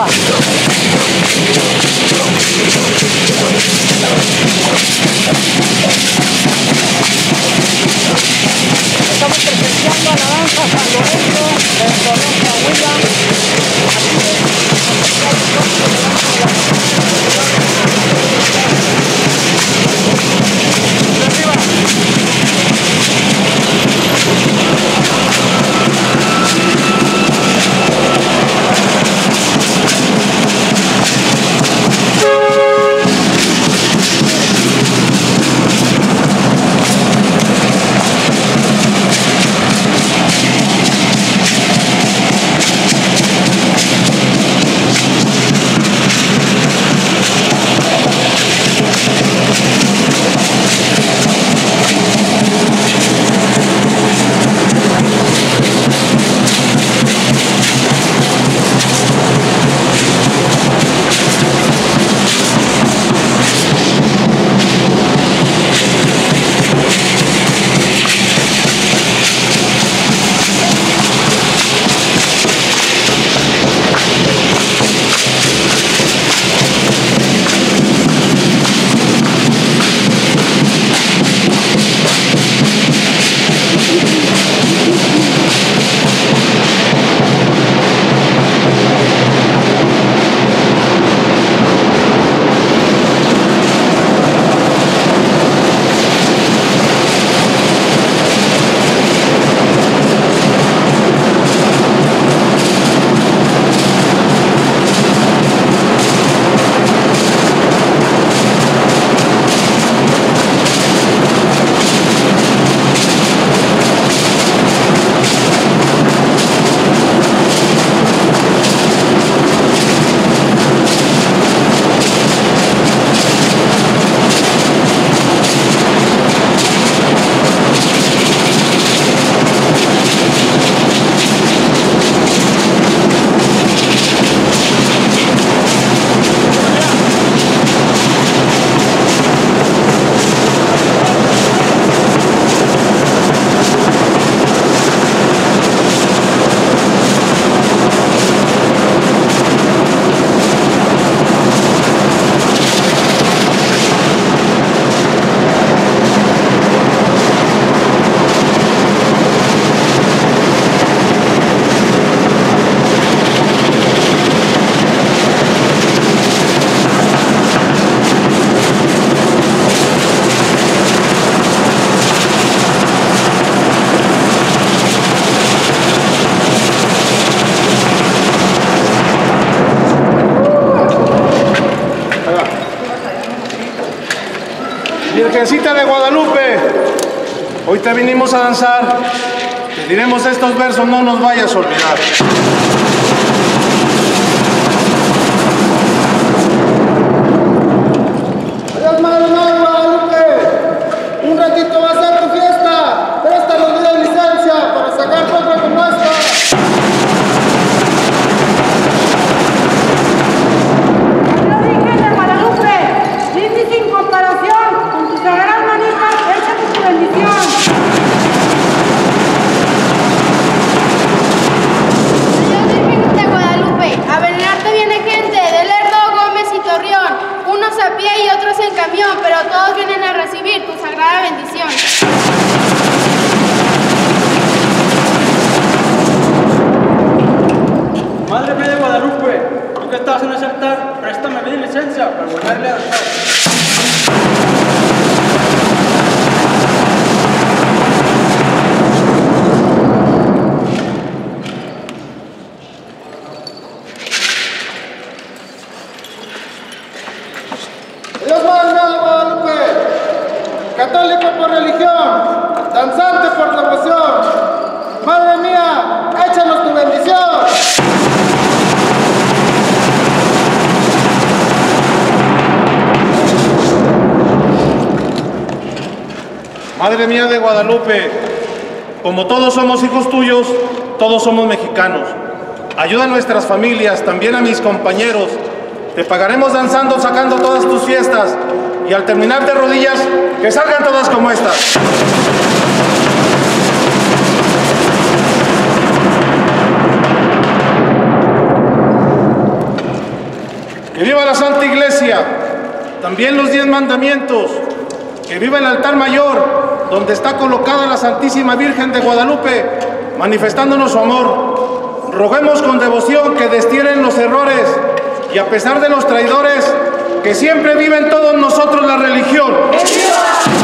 arriba. Estamos presenciando a la danza San Lorenzo del Torreón Coahuila. Virgencita de Guadalupe, hoy te vinimos a danzar, te diremos estos versos, no nos vayas a olvidar. Adiós, madre Guadalupe, un ratito va a ser tu fiesta, préstanos vida y licencia para sacar otra como esta. Pero todos vienen a recibir tu sagrada bendición. Madre mía de Guadalupe, tú que estás en ese altar, préstame vida y licencia para volverle a danzar. Católico por religión, danzante por devoción. Madre mía, échanos tu bendición. Madre mía de Guadalupe, como todos somos hijos tuyos, todos somos mexicanos. Ayuda a nuestras familias, también a mis compañeros. Te pagaremos danzando, sacando todas tus fiestas. Y al terminar de rodillas, que salgan todas como estas. Que viva la Santa Iglesia, también los 10 mandamientos, que viva el altar mayor, donde está colocada la Santísima Virgen de Guadalupe, manifestándonos su amor. Roguemos con devoción que destierren los errores y a pesar de los traidores, que siempre vive en todos nosotros la religión. ¡Que viva!